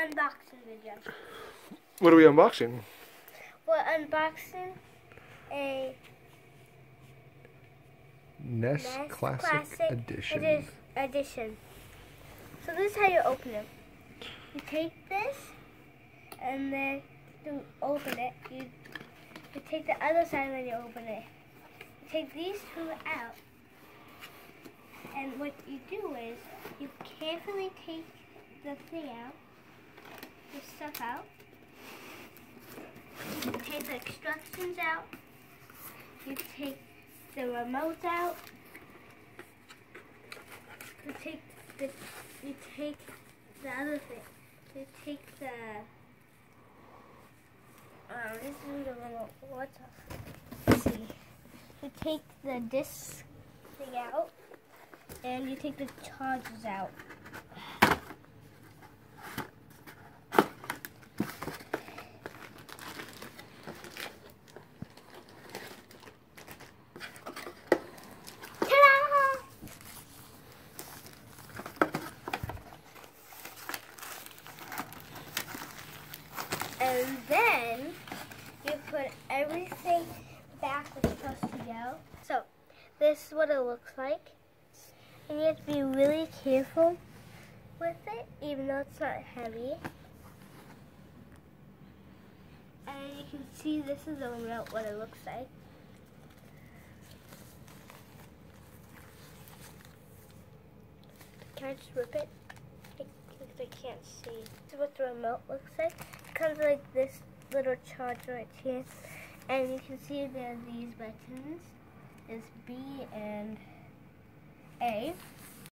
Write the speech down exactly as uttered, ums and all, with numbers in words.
unboxing video. What are we unboxing? We're unboxing a N E S, N E S Classic, Classic Edition. Edi Edition. So this is how you open it. You take this, and then to open it, you, you take the other side and you open it. You take these two out, and what you do is you carefully take the thing out, the stuff out. You take the instructions out. You take the remote out. You take the you take the other thing. You take the oh, this is the remote. What's up? Let's see. You take the disc thing out, and you take the chargers out. And then you put everything back where it's supposed to go. So this is what it looks like. And you have to be really careful with it, even though it's not heavy. And you can see this is the remote, what it looks like. Can I just rip it? Because I can't see. This is what the remote looks like. It comes like this little charger right here. And you can see there's these buttons. There's B and A.